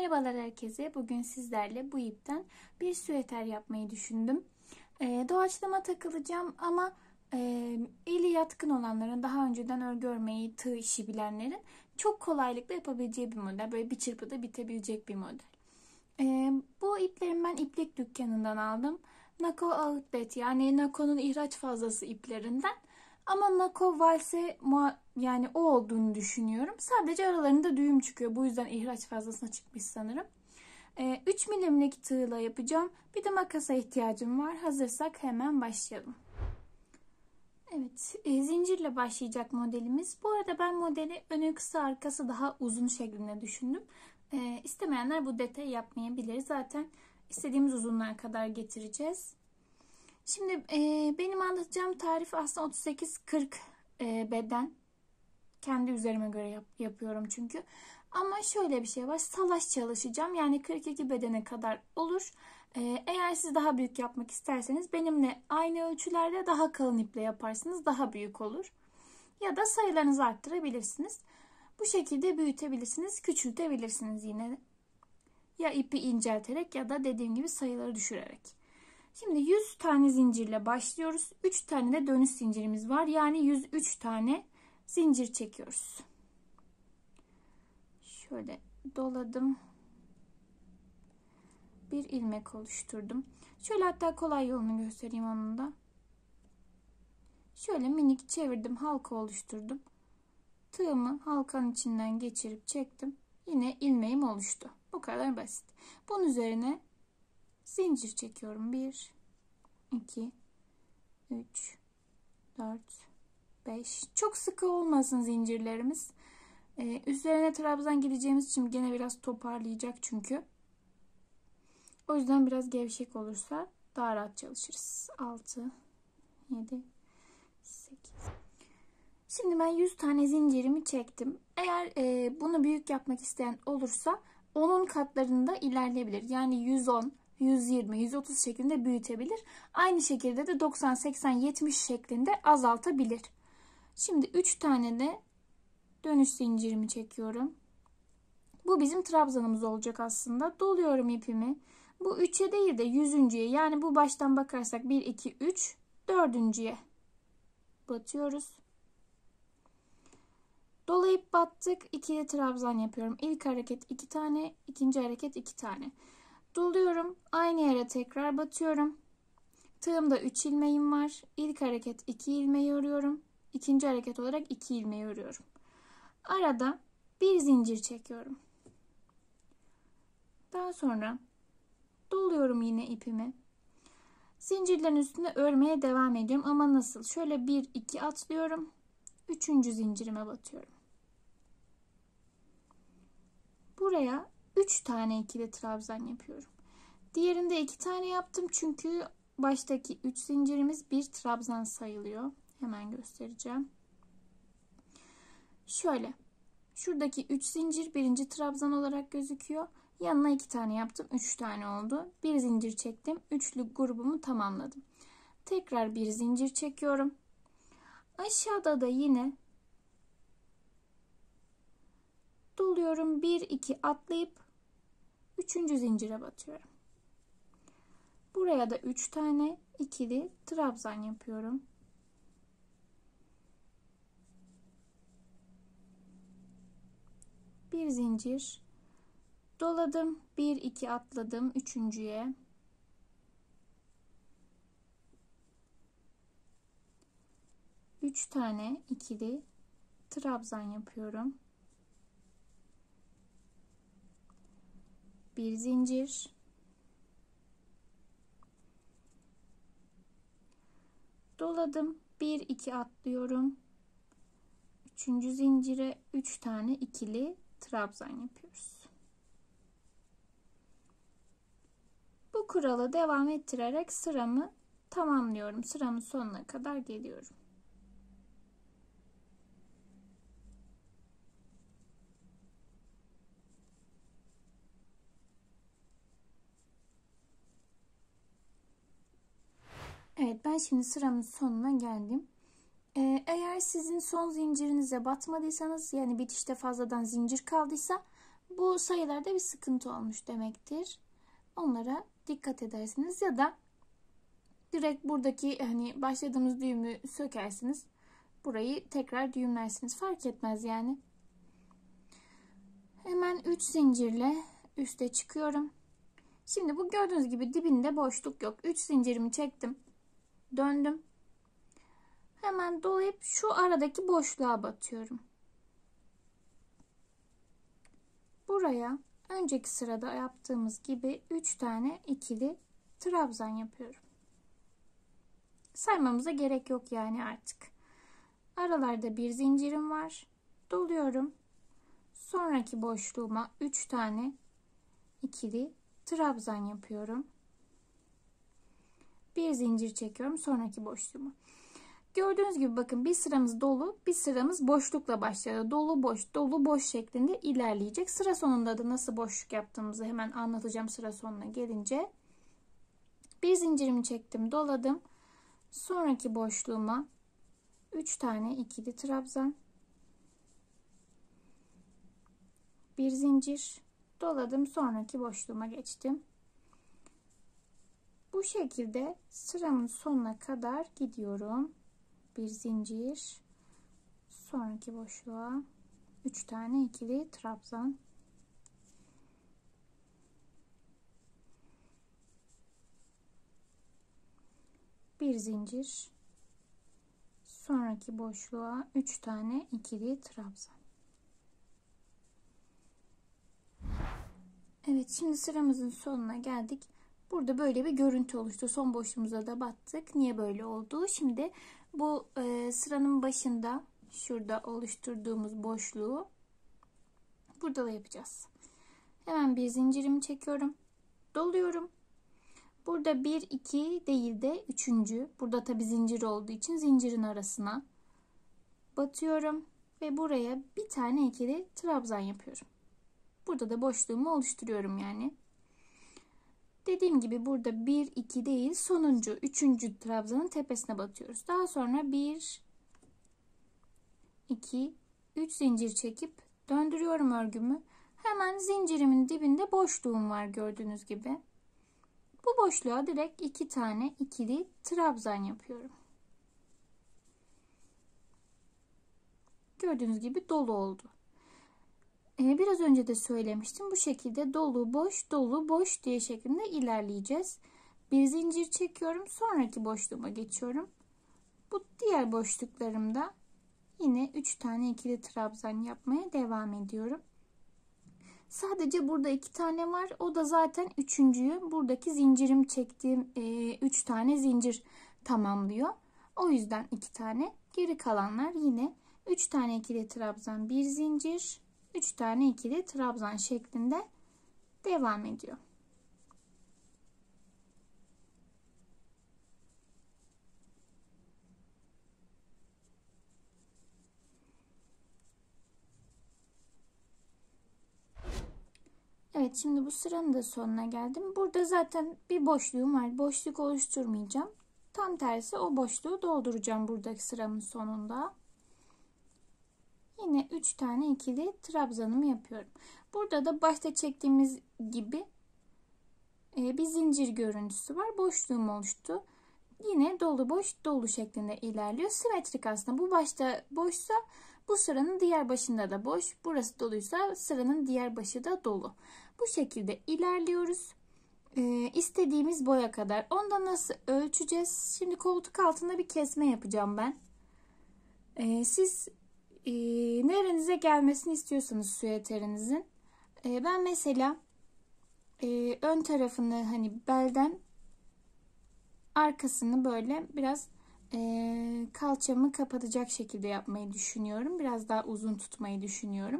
Merhabalar herkese. Bugün sizlerle bu ipten bir süeter yapmayı düşündüm. Doğaçlama takılacağım ama eli yatkın olanların, daha önceden örgü örmeyi, tığ işi bilenlerin çok kolaylıkla yapabileceği bir model. Böyle bir çırpıda bitebilecek bir model. Bu iplerimi ben iplik dükkanından aldım. Nako Outlet, yani Nako'nun ihraç fazlası iplerinden. Ama Nako Valse yani o olduğunu düşünüyorum. Sadece aralarında düğüm çıkıyor. Bu yüzden ihraç fazlasına çıkmış sanırım. 3 milimlik tığla yapacağım. Bir de makasa ihtiyacım var. Hazırsak hemen başlayalım. Evet, zincirle başlayacak modelimiz. Bu arada ben modeli önü kısa, arkası daha uzun şeklinde düşündüm. İstemeyenler bu detayı yapmayabilir. Zaten istediğimiz uzunluğa kadar getireceğiz. Şimdi benim anlatacağım tarif aslında 38-40 beden. Kendi üzerime göre yapıyorum çünkü. Ama şöyle bir şey var. Salaş çalışacağım. Yani 42 bedene kadar olur. Eğer siz daha büyük yapmak isterseniz benimle aynı ölçülerde daha kalın iple yaparsınız. Daha büyük olur. Ya da sayılarınızı arttırabilirsiniz. Bu şekilde büyütebilirsiniz. Küçültebilirsiniz yine. Ya ipi incelterek ya da dediğim gibi sayıları düşürerek. Şimdi 100 tane zincirle başlıyoruz. 3 tane de dönüş zincirimiz var. Yani 103 tane zincir çekiyoruz. Şöyle doladım. Bir ilmek oluşturdum. Şöyle hatta kolay yolunu göstereyim onun da. Şöyle minik çevirdim. Halka oluşturdum. Tığımı halkanın içinden geçirip çektim. Yine ilmeğim oluştu. Bu kadar basit. Bunun üzerine zincir çekiyorum. 1, 2, 3, 4, 5. Çok sıkı olmasın zincirlerimiz. Üzerine trabzan gideceğimiz için gene biraz toparlayacak çünkü. O yüzden biraz gevşek olursa daha rahat çalışırız. 6, 7, 8. Şimdi ben 100 tane zincirimi çektim. Eğer bunu büyük yapmak isteyen olursa onun katlarında ilerleyebilir. Yani 110, 120, 130 şeklinde büyütebilir. Aynı şekilde de 90, 80, 70 şeklinde azaltabilir. Şimdi 3 tane de dönüş zincirimi çekiyorum. Bu bizim trabzanımız olacak aslında. Doluyorum ipimi. Bu 3'e değil de 100'üncüye, yani bu baştan bakarsak 1, 2, 3, 4'üncüye batıyoruz. Dolayıp battık. İkili trabzan yapıyorum. İlk hareket 2 tane, ikinci hareket 2 tane. Doluyorum. Aynı yere tekrar batıyorum. Tığımda 3 ilmeğim var. İlk hareket 2 ilmeği örüyorum. İkinci hareket olarak 2 ilmeği örüyorum. Arada bir zincir çekiyorum. Daha sonra doluyorum yine ipimi. Zincirlerin üstünde örmeye devam ediyorum ama nasıl? Şöyle 1, 2 atlıyorum. 3. zincirime batıyorum. Buraya 3 tane ikili trabzan yapıyorum. Diğerinde 2 tane yaptım çünkü baştaki 3 zincirimiz bir trabzan sayılıyor. Hemen göstereceğim. Şöyle. Şuradaki 3 zincir birinci trabzan olarak gözüküyor. Yanına 2 tane yaptım. 3 tane oldu. Bir zincir çektim. Üçlü grubumu tamamladım. Tekrar bir zincir çekiyorum. Aşağıda da yine doluyorum. 1, 2 atlayıp 3. zincire batıyorum. Buraya da 3 tane ikili trabzan yapıyorum. Bir zincir doladım. 1, 2 atladım. Üçüncüye. Üç tane ikili trabzan yapıyorum. Bir zincir. Doladım. 1, 2 atlıyorum. Üçüncü zincire 3 tane ikili trabzan yapıyoruz. Bu kuralı devam ettirerek sıramı tamamlıyorum. Sıramın sonuna kadar geliyorum. Evet, ben şimdi sıramın sonuna geldim. Eğer sizin son zincirinize batmadıysanız, yani bitişte fazladan zincir kaldıysa bu sayılarda bir sıkıntı olmuş demektir. Onlara dikkat edersiniz ya da direkt buradaki hani başladığımız düğümü sökersiniz. Burayı tekrar düğümlersiniz. Fark etmez yani. Hemen 3 zincirle üste çıkıyorum. Şimdi bu gördüğünüz gibi dibinde boşluk yok. 3 zincirimi çektim. Döndüm. Hemen dolayıp şu aradaki boşluğa batıyorum. Buraya önceki sırada yaptığımız gibi 3 tane ikili trabzan yapıyorum. Saymamıza gerek yok yani artık. Aralarda bir zincirim var. Doluyorum. Sonraki boşluğuma 3 tane ikili trabzan yapıyorum. Bir zincir çekiyorum sonraki boşluğuma. Gördüğünüz gibi bakın bir sıramız dolu, bir sıramız boşlukla başlıyor. Dolu boş, dolu boş şeklinde ilerleyecek. Sıra sonunda da nasıl boşluk yaptığımızı hemen anlatacağım sıra sonuna gelince. Bir zincirimi çektim, doladım. Sonraki boşluğuma 3 tane ikili trabzan. Bir zincir doladım, sonraki boşluğuma geçtim. Bu şekilde sıramın sonuna kadar gidiyorum. Bir zincir, sonraki boşluğa 3 tane ikili trabzan. Bir zincir, sonraki boşluğa 3 tane ikili trabzan. Evet, şimdi sıramızın sonuna geldik. Burada böyle bir görüntü oluştu. Son boşluğumuza da battık. Niye böyle oldu? Şimdi bu sıranın başında şurada oluşturduğumuz boşluğu burada da yapacağız. Hemen bir zincirimi çekiyorum. Doluyorum. Burada 1, 2 değil de 3. Burada tabi zincir olduğu için zincirin arasına batıyorum. Ve buraya bir tane ikili trabzan yapıyorum. Burada da boşluğumu oluşturuyorum yani. Dediğim gibi burada 1, 2 değil sonuncu 3. trabzanın tepesine batıyoruz. Daha sonra 1, 2, 3 zincir çekip döndürüyorum örgümü. Hemen zincirimin dibinde boşluğum var gördüğünüz gibi. Bu boşluğa direkt 2 tane ikili trabzan yapıyorum. Gördüğünüz gibi dolu oldu. Biraz önce de söylemiştim. Bu şekilde dolu boş dolu boş diye şeklinde ilerleyeceğiz. Bir zincir çekiyorum. Sonraki boşluğuma geçiyorum. Bu diğer boşluklarımda yine 3 tane ikili trabzan yapmaya devam ediyorum. Sadece burada 2 tane var. O da zaten 3.'yü. Buradaki zincirim çektiğim 3 tane zincir tamamlıyor. O yüzden 2 tane. Geri kalanlar yine 3 tane ikili trabzan, bir zincir, 3 tane ikili trabzan şeklinde devam ediyor. Evet, şimdi bu sıranın da sonuna geldim. Burada zaten bir boşluğum var. Boşluk oluşturmayacağım. Tam tersi o boşluğu dolduracağım buradaki sıramın sonunda. Yine 3 tane ikili trabzanımı yapıyorum. Burada da başta çektiğimiz gibi bir zincir görüntüsü var. Boşluğum oluştu. Yine dolu boş dolu şeklinde ilerliyor. Simetrik aslında. Bu başta boşsa bu sıranın diğer başında da boş. Burası doluysa sıranın diğer başı da dolu. Bu şekilde ilerliyoruz. İstediğimiz boya kadar. Onda nasıl ölçeceğiz? Şimdi koltuk altında bir kesme yapacağım ben. Siz nerenize gelmesini istiyorsanız süveterinizin. Ben mesela ön tarafını hani belden arkasını böyle biraz kalçamı kapatacak şekilde yapmayı düşünüyorum. Biraz daha uzun tutmayı düşünüyorum.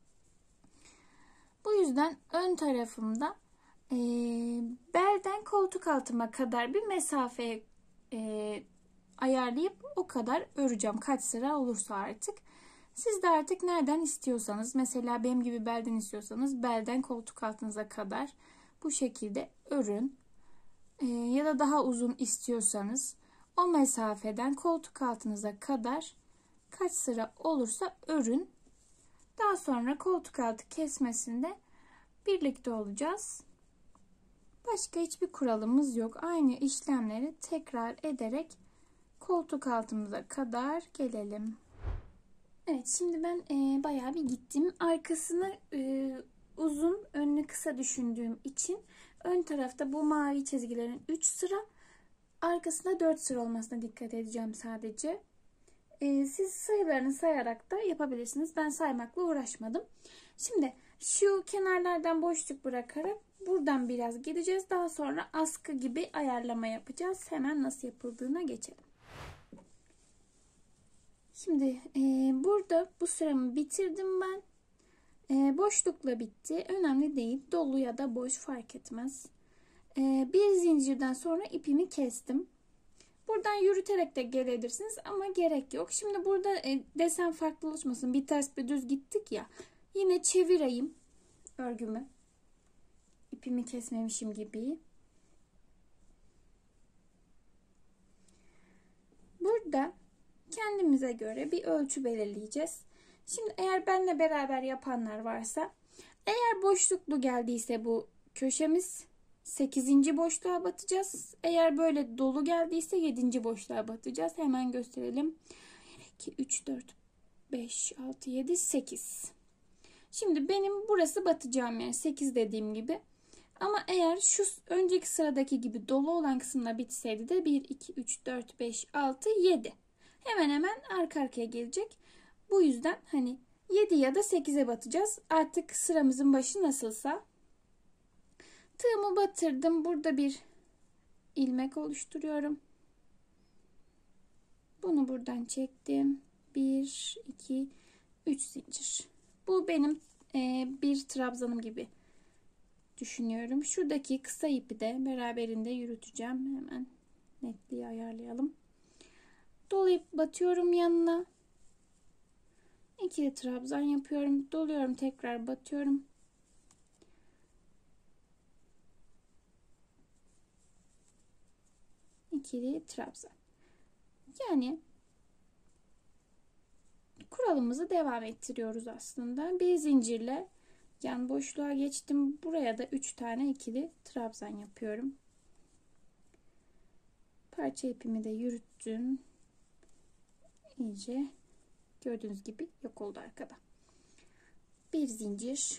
Bu yüzden ön tarafımda belden koltuk altıma kadar bir mesafe ayarlayıp o kadar öreceğim. Kaç sıra olursa artık. Siz de artık nereden istiyorsanız, mesela benim gibi belden istiyorsanız belden koltuk altınıza kadar bu şekilde örün. Ya da daha uzun istiyorsanız o mesafeden koltuk altınıza kadar kaç sıra olursa örün. Daha sonra koltuk altı kesmesinde birlikte olacağız. Başka hiçbir kuralımız yok. Aynı işlemleri tekrar ederek koltuk altımıza kadar gelelim. Evet, şimdi ben bayağı bir gittim. Arkasını uzun, önünü kısa düşündüğüm için ön tarafta bu mavi çizgilerin 3 sıra, arkasında 4 sıra olmasına dikkat edeceğim sadece. Siz sayılarını sayarak da yapabilirsiniz. Ben saymakla uğraşmadım. Şimdi şu kenarlardan boşluk bırakarak buradan biraz gideceğiz. Daha sonra askı gibi ayarlama yapacağız. Hemen nasıl yapıldığına geçelim. Şimdi burada bu sıramı bitirdim ben. Boşlukla bitti. Önemli değil. Dolu ya da boş fark etmez. Bir zincirden sonra ipimi kestim. Buradan yürüterek de gelebilirsiniz ama gerek yok. Şimdi burada desen farklı oluşmasın. Bir ters bir düz gittik ya. Yine çevireyim örgümü. İpimi kesmemişim gibi. Burada kendimize göre bir ölçü belirleyeceğiz. Şimdi eğer benimle beraber yapanlar varsa, eğer boşluklu geldiyse bu köşemiz 8. boşluğa batacağız. Eğer böyle dolu geldiyse 7. boşluğa batacağız. Hemen gösterelim. 2, 3, 4, 5, 6, 7, 8. Şimdi benim burası batacağım yer 8 dediğim gibi. Ama eğer şu önceki sıradaki gibi dolu olan kısımda bitseydi de 1, 2, 3, 4, 5, 6, 7. Hemen hemen arka arkaya gelecek. Bu yüzden hani 7 ya da 8'e batacağız. Artık sıramızın başı nasılsa. Tığımı batırdım. Burada bir ilmek oluşturuyorum. Bunu buradan çektim. 1, 2, 3 zincir. Bu benim bir trabzanım gibi düşünüyorum. Şuradaki kısa ipi de beraberinde yürüteceğim. Hemen netliği ayarlayalım. Dolayıp batıyorum yanına. İkili trabzan yapıyorum. Doluyorum, tekrar batıyorum. İkili trabzan. Yani kuralımızı devam ettiriyoruz aslında. Bir zincirle yan boşluğa geçtim. Buraya da 3 tane ikili trabzan yapıyorum. Parça ipimi de yürüttüm. İyice gördüğünüz gibi yok oldu arkada. Bir zincir.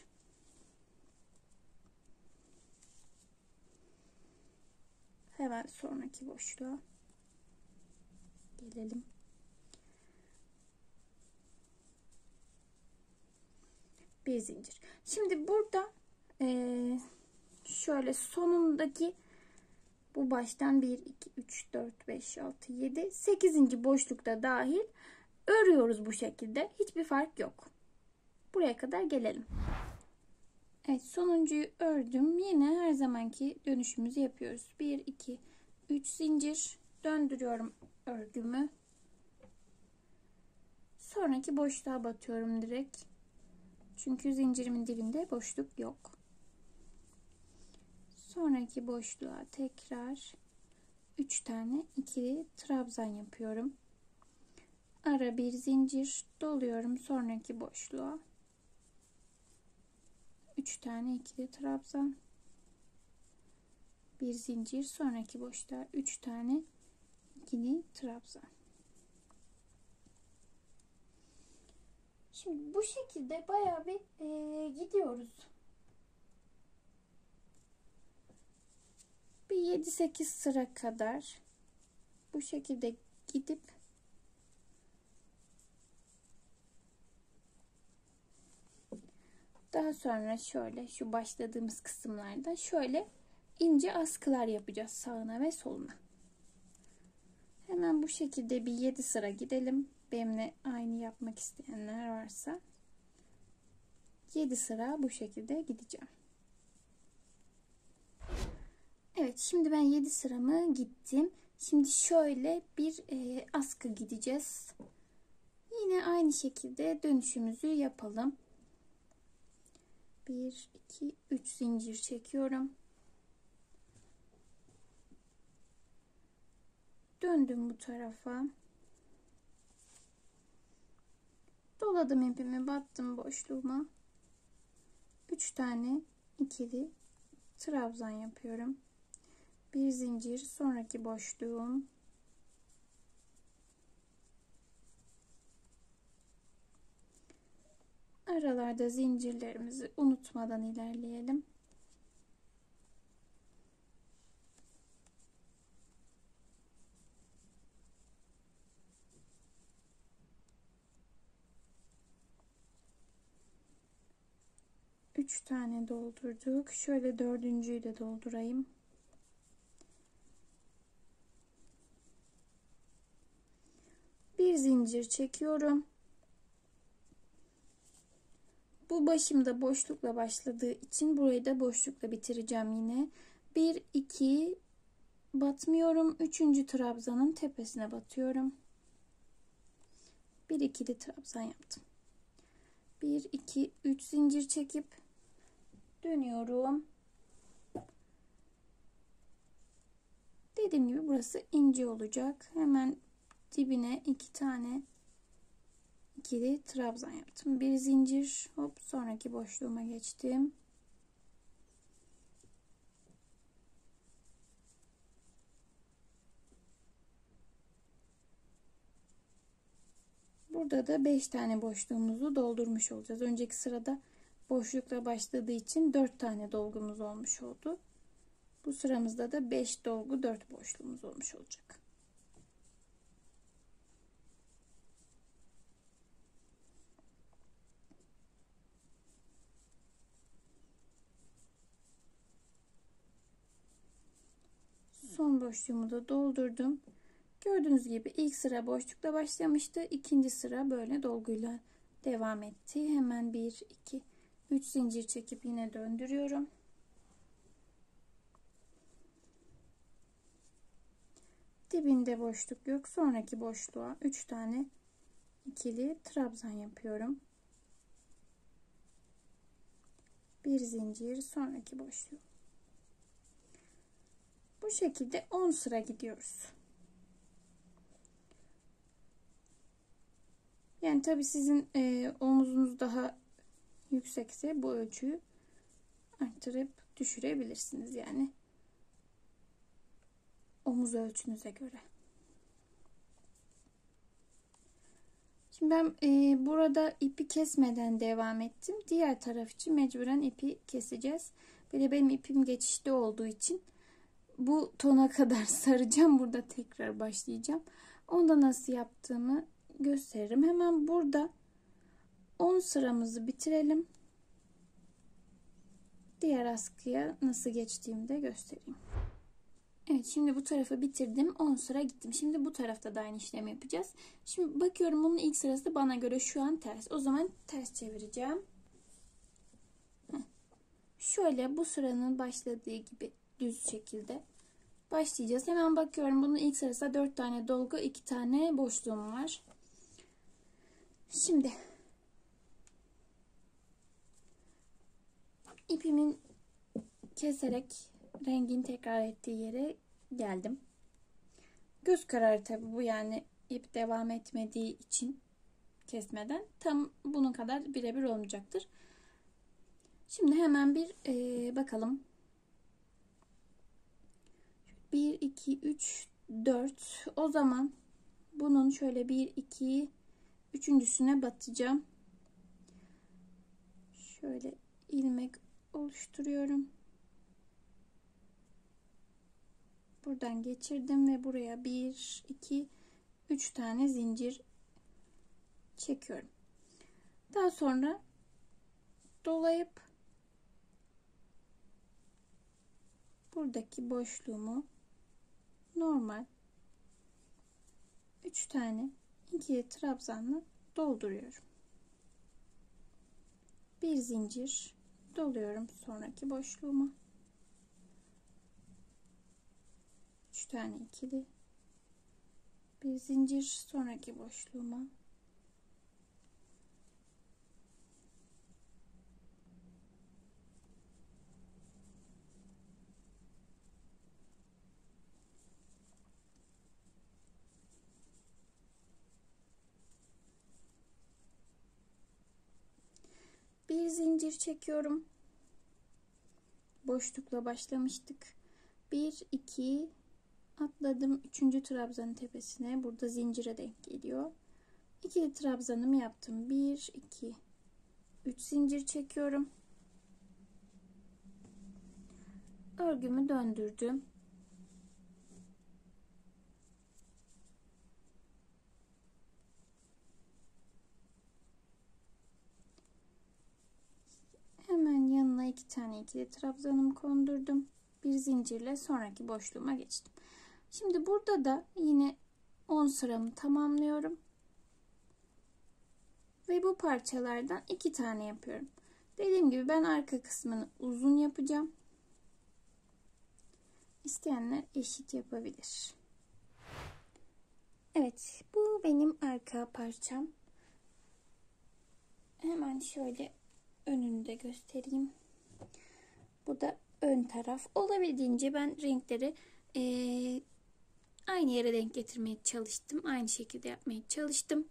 Hemen sonraki boşluğa gelelim. Bir zincir. Şimdi burada şöyle sonundaki bu baştan 1, 2, 3, 4, 5, 6, 7, 8. boşlukta dahil örüyoruz bu şekilde. Hiçbir fark yok. Buraya kadar gelelim. Evet, sonuncuyu ördüm. Yine her zamanki dönüşümüzü yapıyoruz. 1, 2, 3 zincir. Döndürüyorum örgümü. Sonraki boşluğa batıyorum direkt. Çünkü zincirimin dibinde boşluk yok. Sonraki boşluğa tekrar 3 tane ikili trabzan yapıyorum. Ara bir zincir doluyorum sonraki boşluğa. 3 tane ikili trabzan. Bir zincir, sonraki boşluğa 3 tane ikili trabzan. Şimdi bu şekilde bayağı bir gidiyoruz. Bir 7-8 sıra kadar bu şekilde gidip daha sonra şöyle şu başladığımız kısımlarda şöyle ince askılar yapacağız sağına ve soluna. Hemen bu şekilde bir 7 sıra gidelim. Benimle aynı yapmak isteyenler varsa 7 sıra bu şekilde gideceğim. Evet, şimdi ben 7 sıramı gittim. Şimdi şöyle bir askı gideceğiz. Yine aynı şekilde dönüşümüzü yapalım. 1, 2, 3 zincir çekiyorum. Döndüm bu tarafa. Doladım ipimi, battım boşluğuma. 3 tane ikili trabzan yapıyorum. Bir zincir, sonraki boşluğum. Aralarda zincirlerimizi unutmadan ilerleyelim. Üç tane doldurduk. Şöyle dördüncüyü de doldurayım. Bir zincir çekiyorum. Bu başımda boşlukla başladığı için burayı da boşlukla bitireceğim yine. 1 2 batmıyorum. Üçüncü trabzanın tepesine batıyorum. Bir ikili trabzan yaptım. 1 2 3 zincir çekip dönüyorum. Dediğim gibi burası ince olacak. Hemen dibine 2 tane ikili trabzan yaptım. Bir zincir, hop, sonraki boşluğuma geçtim. Burada da 5 tane boşluğumuzu doldurmuş olacağız. Önceki sırada boşlukla başladığı için 4 tane dolgumuz olmuş oldu. Bu sıramızda da 5 dolgu 4 boşluğumuz olmuş olacak. Son boşluğumu da doldurdum. Gördüğünüz gibi ilk sıra boşlukla başlamıştı. İkinci sıra böyle dolguyla devam etti. Hemen 1 2 3 zincir çekip yine döndürüyorum. Dibinde boşluk yok. Sonraki boşluğa 3 tane ikili trabzan yapıyorum. Bir zincir, sonraki boşluğu. Bu şekilde 10 sıra gidiyoruz. Yani tabi sizin omuzunuz daha yüksekse bu ölçüyü arttırıp düşürebilirsiniz. Yani omuz ölçünüze göre. Şimdi ben burada ipi kesmeden devam ettim. Diğer taraf için mecburen ipi keseceğiz. Böyle benim ipim geçişli olduğu için bu tona kadar saracağım. Burada tekrar başlayacağım. Onda nasıl yaptığımı gösteririm. Hemen burada 10 sıramızı bitirelim. Diğer askıya nasıl geçtiğimi de göstereyim. Evet, şimdi bu tarafı bitirdim. 10 sıra gittim. Şimdi bu tarafta da aynı işlemi yapacağız. Şimdi bakıyorum, bunun ilk sırası bana göre şu an ters. O zaman ters çevireceğim. Şöyle bu sıranın başladığı gibi düz şekilde başlayacağız. Hemen bakıyorum, bunun ilk sırasında 4 tane dolgu, 2 tane boşluğum var. Şimdi ipimin keserek rengin tekrar ettiği yere geldim. Göz kararı tabi bu, yani ip devam etmediği için kesmeden tam bunun kadar birebir olmayacaktır. Şimdi hemen bir bakalım. 1 2 3 4. O zaman bunun şöyle 1 2 üçüncüsüne batacağım. Şöyle ilmek oluşturuyorum. Buradan geçirdim ve buraya 1 2 3 tane zincir çekiyorum. Daha sonra dolayıp buradaki boşluğumu normal 3 tane ikili trabzanla dolduruyorum. Bir zincir doluyorum sonraki boşluğuma. 3 tane ikili, bir zincir sonraki boşluğuma. Bir zincir çekiyorum. boşlukla başlamıştık. 1, 2 atladım. 3. trabzanın tepesine. Burada zincire denk geliyor. İkili trabzanımı yaptım. 1, 2, 3 zincir çekiyorum. Örgümü döndürdüm. Hemen yanına 2 tane ikili trabzanımı kondurdum. Bir zincirle sonraki boşluğuma geçtim. Şimdi burada da yine 10 sıramı tamamlıyorum. Ve bu parçalardan 2 tane yapıyorum. Dediğim gibi ben arka kısmını uzun yapacağım. İsteyenler eşit yapabilir. Evet, bu benim arka parçam. Hemen şöyle önünü de göstereyim. Bu da ön taraf. Olabildiğince ben renkleri aynı yere denk getirmeye çalıştım. Aynı şekilde yapmaya çalıştım.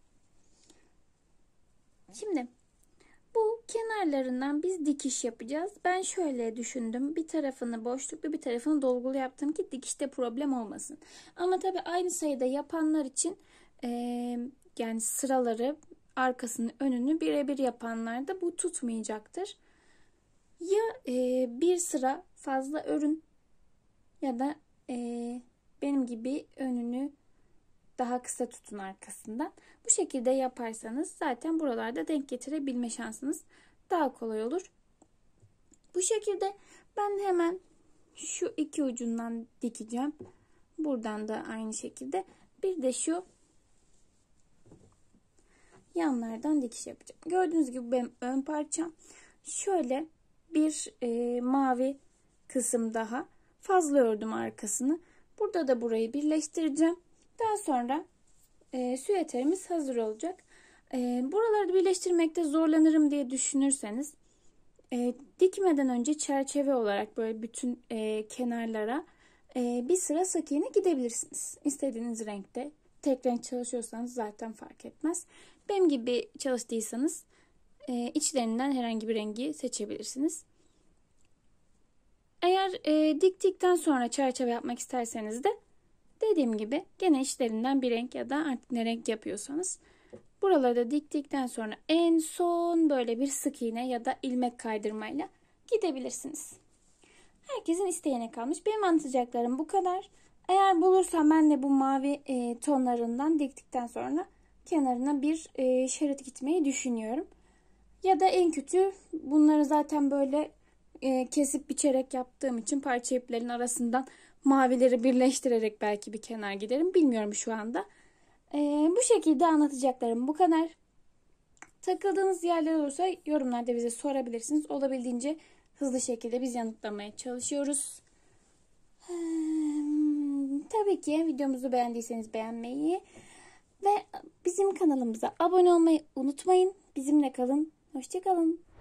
Şimdi bu kenarlarından biz dikiş yapacağız. Ben şöyle düşündüm. Bir tarafını boşluklu, bir tarafını dolgulu yaptım ki dikişte problem olmasın. Ama tabii aynı sayıda yapanlar için yani sıraları, arkasını, önünü birebir yapanlarda bu tutmayacaktır. Ya bir sıra fazla örün ya da benim gibi önünü daha kısa tutun arkasından. Bu şekilde yaparsanız zaten buralarda denk getirebilme şansınız daha kolay olur. Bu şekilde ben hemen şu iki ucundan dikeceğim. Buradan da aynı şekilde. Bir de şu yanlardan dikiş yapacağım. Gördüğünüz gibi benim ön parçam. Şöyle bir mavi kısım daha fazla ördüm arkasını. Burada da burayı birleştireceğim. Daha sonra süeterimiz hazır olacak. Buraları birleştirmekte zorlanırım diye düşünürseniz dikmeden önce çerçeve olarak böyle bütün kenarlara bir sıra sık iğne gidebilirsiniz. İstediğiniz renkte. Tek renk çalışıyorsanız zaten fark etmez. Benim gibi çalıştıysanız içlerinden herhangi bir rengi seçebilirsiniz. Eğer diktikten sonra çerçeve yapmak isterseniz de dediğim gibi gene içlerinden bir renk ya da artık ne renk yapıyorsanız buraları da diktikten sonra en son böyle bir sık iğne ya da ilmek kaydırmayla gidebilirsiniz. Herkesin isteğine kalmış. Benim anlatacaklarım bu kadar. Eğer bulursam ben de bu mavi tonlarından diktikten sonra kenarına bir şerit gitmeyi düşünüyorum. Ya da en kötü bunları zaten böyle kesip biçerek yaptığım için parça iplerin arasından mavileri birleştirerek belki bir kenar giderim. Bilmiyorum şu anda. Bu şekilde anlatacaklarım bu kadar. Takıldığınız yerler olursa yorumlarda bize sorabilirsiniz. Olabildiğince hızlı şekilde biz yanıtlamaya çalışıyoruz. Tabii ki videomuzu beğendiyseniz beğenmeyi ve bizim kanalımıza abone olmayı unutmayın. Bizimle kalın. Hoşça kalın.